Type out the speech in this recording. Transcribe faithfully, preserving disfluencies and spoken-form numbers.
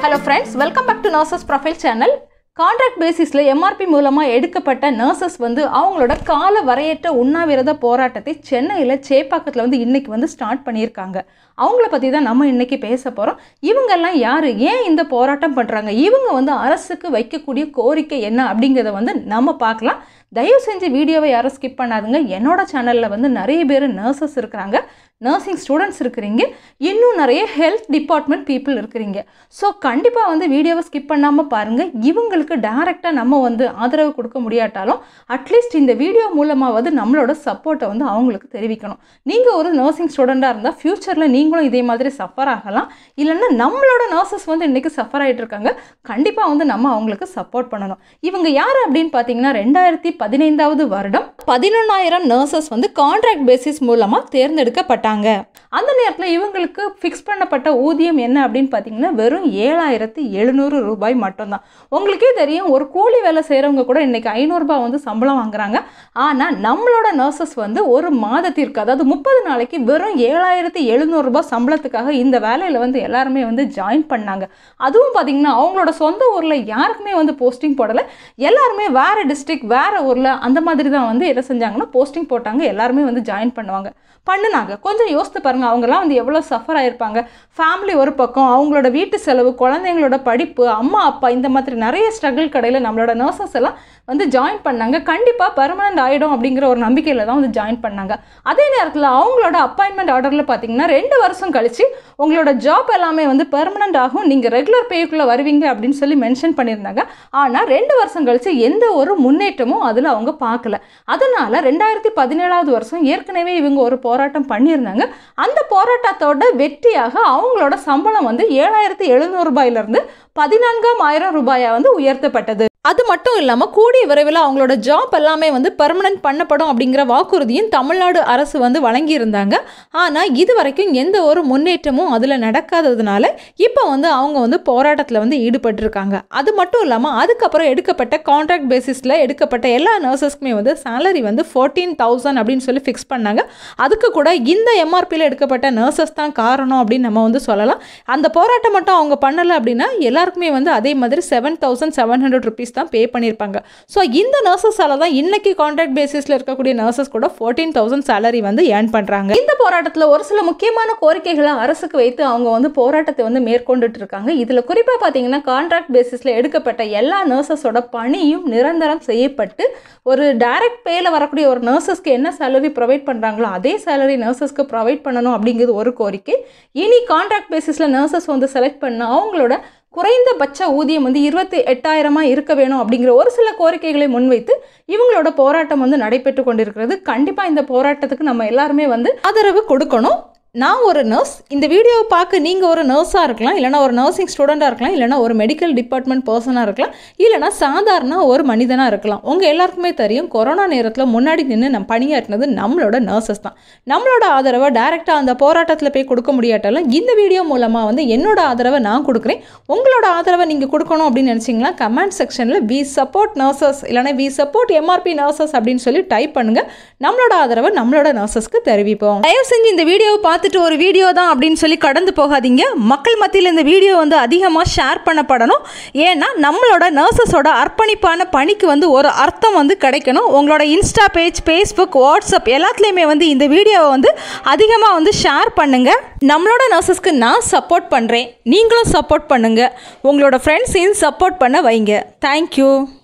Hello friends, welcome back to Nurses Profile channel. Contract basis la M R P மூலமா எடுக்கப்பட்ட nurses வந்து அவங்களோட கால வரையற்ற உண்ணாவிரத போராட்டத்தை சென்னையில சேப்பாக்கத்துல வந்து இன்னைக்கு வந்து ஸ்டார்ட் பண்ணிருக்காங்க. அவங்கள பத்தி தான் நம்ம இன்னைக்கு பேச போறோம். இவங்க எல்லாம் யாரு, ஏன் இந்த போராட்டம் பண்றாங்க, இவங்க வந்து அரசுக்கு வைக்கக்கூடிய கோரிக்கை என்ன அப்படிங்கறத வந்து நம்ம பார்க்கலாம். தயவு செஞ்சு வீடியோவை யாரும் ஸ்கிப் பண்ணாதுங்க. என்னோட சேனல்ல வந்து நிறைய பேர் நர்சஸ் இருக்காங்க, நர்சிங் ஸ்டூடெண்ட்ஸ் இருக்கிறீங்க, இன்னும் நிறைய ஹெல்த் டிபார்ட்மெண்ட் பீப்புள் இருக்கிறீங்க. ஸோ கண்டிப்பாக வந்து வீடியோவை ஸ்கிப் பண்ணாமல் பாருங்கள். இவங்களுக்கு டைரெக்டாக நம்ம வந்து ஆதரவு கொடுக்க முடியாட்டாலும் அட்லீஸ்ட் இந்த வீடியோ மூலமாவது நம்மளோட சப்போர்ட்டை வந்து அவங்களுக்கு தெரிவிக்கணும். நீங்கள் ஒரு நர்சிங் ஸ்டூடெண்ட்டாக இருந்தால் ஃப்யூச்சரில் நீங்களும் இதே மாதிரி சஃபர் ஆகலாம். இல்லைன்னா நம்மளோட நர்சஸ் வந்து இன்றைக்கி சஃபர் ஆகிட்டு இருக்காங்க, கண்டிப்பாக வந்து நம்ம அவங்களுக்கு சப்போர்ட் பண்ணணும். இவங்க யார் அப்படின்னு பார்த்தீங்கன்னா ரெண்டாயிரத்தி பதினைந்தாவது வருடம் பதினொன்னாயிரம் நர்சஸ் வந்து கான்ட்ராக்ட் பேசிஸ் மூலமாக தேர்ந்தெடுக்கப்பட்டாங்க. அந்த நேரத்தில் இவங்களுக்கு ஃபிக்ஸ் பண்ணப்பட்ட ஊதியம் என்ன அப்படின்னு பார்த்தீங்கன்னா வெறும் ஏழாயிரத்தி எழுநூறு ரூபாய் மட்டும்தான். உங்களுக்கே தெரியும், ஒரு கூலி வேலை செய்கிறவங்க கூட இன்னைக்கு ஐநூறுரூபா வந்து சம்பளம் வாங்குறாங்க. ஆனால் நம்மளோட நர்சஸ் வந்து ஒரு மாதத்திற்கு, அதாவது முப்பது நாளைக்கு வெறும் ஏழாயிரத்தி எழுநூறுபா சம்பளத்துக்காக இந்த வேலையில் வந்து எல்லாருமே வந்து ஜாயின் பண்ணாங்க. அதுவும் பார்த்தீங்கன்னா அவங்களோட சொந்த ஊரில் யாருக்குமே வந்து போஸ்டிங் போடலை. எல்லாருமே வேறு டிஸ்ட்ரிக்ட் வேறு ஊரில் அந்த மாதிரி தான் வந்து என்ன செஞ்சாங்கன்னா போஸ்டிங் போட்டாங்க. எல்லாருமே வந்து ஜாயின் பண்ணுவாங்க பண்ணுனாங்க. கொஞ்சம் யோசித்து பாருங்கள், அவங்கெல்லாம் வந்து எவ்வளோ சஃபர் ஆகிருப்பாங்க. ஃபேமிலி ஒரு பக்கம், அவங்களோட வீட்டு செலவு, குழந்தைங்களோட படிப்பு, அம்மா அப்பா, இந்த மாதிரி நிறைய ஸ்ட்ரகிள் கடையில் நம்மளோட நர்சஸ் எல்லாம் வந்து ஜாயின் பண்ணாங்க. கண்டிப்பாக பர்மனெண்ட் ஆகிடும் அப்படிங்கிற ஒரு நம்பிக்கையில் தான் வந்து ஜாயின் பண்ணாங்க. அதே நேரத்தில் அவங்களோட அப்பாயின்மெண்ட் ஆர்டரில் பார்த்தீங்கன்னா ரெண்டு வருஷம் கழித்து உங்களோட ஜாப் எல்லாமே வந்து பெர்மனெண்ட் ஆகும், நீங்கள் ரெகுலர் பேக்குள்ளே வருவீங்க அப்படின்னு சொல்லி மென்ஷன் பண்ணியிருந்தாங்க. ஆனால் ரெண்டு வருஷம் கழித்து எந்த ஒரு முன்னேற்றமும் அதில் அவங்க பார்க்கல. அதனால் ரெண்டாயிரத்தி பதினேழாவது வருஷம் ஏற்கனவே இவங்க ஒரு போராட்டம் பண்ணியிருந்தாங்க. அந்த போராட்டத்தோட வெற்றியாக அவங்களோட சம்பளம் வந்து ஏழாயிரத்தி எழுநூறு ரூபாயிலிருந்து பதினான்காம் ஆயிரம் ரூபாயா வந்து உயர்த்தப்பட்டது. அது மட்டும் இல்லாமல் கூடிய விரைவில் அவங்களோட ஜாப் எல்லாமே வந்து பெர்மனன்ட் பண்ணப்படும் அப்படிங்கிற வாக்குறுதியும் தமிழ்நாடு அரசு வந்து வழங்கியிருந்தாங்க. ஆனால் இது வரைக்கும் எந்த ஒரு முன்னேற்றமும் அதில் நடக்காததுனால இப்போ வந்து அவங்க வந்து போராட்டத்தில் வந்து ஈடுபட்டிருக்காங்க. அது மட்டும் இல்லாமல் அதுக்கப்புறம் எடுக்கப்பட்ட கான்ட்ராக்ட் பேசிஸில் எடுக்கப்பட்ட எல்லா நர்சஸ்க்குமே வந்து சேலரி வந்து ஃபோர்டீன் தௌசண்ட் அப்படின்னு சொல்லி ஃபிக்ஸ் பண்ணாங்க. அதுக்கு கூட இந்த எம்ஆர்பியில் எடுக்கப்பட்ட நர்சஸ் தான் காரணம் அப்படின்னு நம்ம வந்து சொல்லலாம். அந்த போராட்டம் மட்டும் அவங்க பண்ணலை அப்படின்னா எல்லாருக்குமே வந்து அதே மாதிரி seven thousand seven hundred rupees தான் பே பண்ணியிருப்பாங்க. ஸோ இந்த நர்சஸால தான் இன்னைக்கு கான்ட்ராக்ட் பேசிஸில் இருக்கக்கூடிய நர்சஸ் கூட ஃபோர்டீன் தௌசண்ட் சேலரி வந்து ஏர்ன் பண்ணுறாங்க. இந்த போராட்டத்தில் ஒரு சில முக்கியமான கோரிக்கைகளை அரசுக்கு வைத்து அவங்க வந்து போராட்டத்தை வந்து மேற்கொண்டுட்டு இருக்காங்க. இதில் குறிப்பாக பார்த்தீங்கன்னா கான்ட்ராக்ட் பேசிஸில் எடுக்கப்பட்ட எல்லா நர்சஸோட பணியும் நிரந்தரம் செய்யப்பட்டு ஒரு டைரக்ட் பேல வரக்கூடிய ஒரு நர்சஸ்க்கு என்ன சேலரி ப்ரொவைட் பண்ணுறாங்களோ அதே சேலரி நர்சஸ்க்கு ப்ரொவைட் பண்ணணும் அப்படிங்கிறது ஒரு கோரிக்கை. இனி கான்ட்ராக்ட் பேசிஸில் நர்சஸ் வந்து செலக்ட் பண்ண அவங்களோட குறைந்தபட்ச ஊதியம் வந்து இருபத்தி எட்டாயிரமாக இருக்க வேணும் அப்படிங்கிற ஒரு சில கோரிக்கைகளை முன்வைத்து இவங்களோட போராட்டம் வந்து நடைபெற்று கொண்டிருக்கிறது. கண்டிப்பாக இந்த போராட்டத்துக்கு நம்ம எல்லாருமே வந்து ஆதரவு கொடுக்கணும். நான் ஒரு நர்ஸ், இந்த வீடியோவை பார்க்க நீங்கள் ஒரு நர்ஸாக இருக்கலாம், இல்லைனா ஒரு நர்சிங் ஸ்டூடெண்ட்டாக இருக்கலாம், இல்லைனா ஒரு மெடிக்கல் டிபார்ட்மெண்ட் பர்சனாக இருக்கலாம், இல்லைனா சாதாரண ஒரு மனிதனாக இருக்கலாம். உங்கள் எல்லாருக்குமே தெரியும், கொரோனா நேரத்தில் முன்னாடி நின்று நம்ம பணியாற்றினது நம்மளோட நர்சஸ் தான். நம்மளோட ஆதரவை டைரெக்டாக அந்த போராட்டத்தில் போய் கொடுக்க முடியாட்டாலும் இந்த வீடியோ மூலமாக வந்து என்னோட ஆதரவை நான் கொடுக்குறேன். உங்களோட ஆதரவை நீங்கள் கொடுக்கணும் அப்படின்னு நினச்சிங்கன்னா கமெண்ட் செக்ஷனில் வி சப்போர்ட் நர்சஸ் இல்லைனா வி சப்போர்ட் எம்ஆர்பி நர்சஸ் அப்படின்னு சொல்லி டைப் பண்ணுங்கள். நம்மளோட ஆதரவை நம்மளோட நர்சஸ்க்கு தெரிவிப்போம். தயவு செஞ்சு இந்த வீடியோவை பார்த்து ஒரு வீடியோ தான் அப்படின்னு சொல்லி கடந்து போகாதீங்க. மக்கள் மத்தியில் இந்த வீடியோ வந்து அதிகமாக ஷேர் பண்ணப்படணும். ஏன்னா நம்மளோட நர்சஸோட அர்ப்பணிப்பான பணிக்கு வந்து ஒரு அர்த்தம் வந்து கிடைக்கணும். உங்களோட இன்ஸ்டா பேஜ், ஃபேஸ்புக், வாட்ஸ்அப் எல்லாத்துலேயுமே வந்து இந்த வீடியோவை வந்து அதிகமாக வந்து ஷேர் பண்ணுங்க. நம்மளோட நர்சஸ்க்கு நான் சப்போர்ட் பண்ணுறேன், நீங்களும் சப்போர்ட் பண்ணுங்க. உங்களோட ஃப்ரெண்ட்ஸையும் சப்போர்ட் பண்ண வைங்க. தேங்க்யூ.